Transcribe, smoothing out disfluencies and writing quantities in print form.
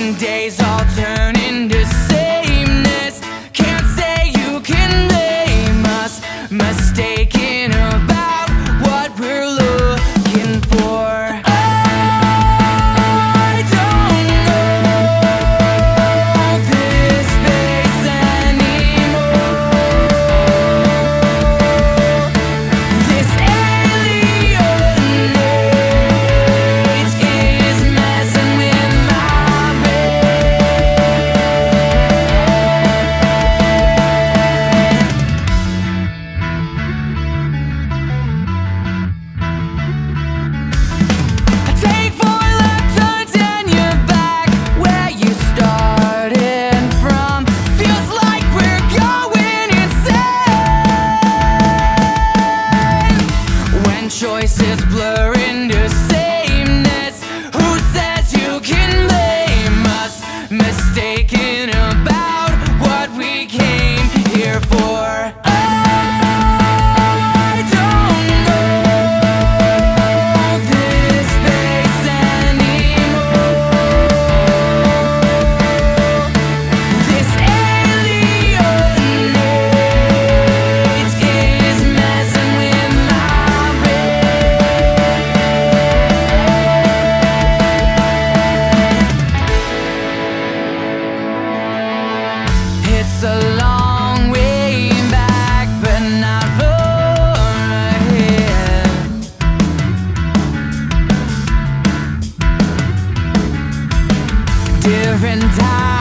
and days all turn into sameness. Can't say you can blame us, mistaken about what we're looking for. I don't know this face anymore. This alien age is messing with my take 4 left turns and you're back where you started from. Feels like we're going insane when choices blur into sameness. Who says you can blame us, mistaken about what we came here for? I don't know this face anymore. This alien age is messing with my brain. It's a long way back, but not far ahead. Different times.